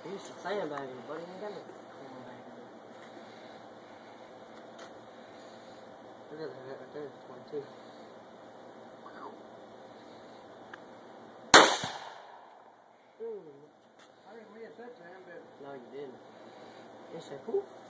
You used to sandbagging, buddy. You ain't got no sandbagging. Look at that right there. 22. I didn't miss that time, but... No, you didn't. It said, poof.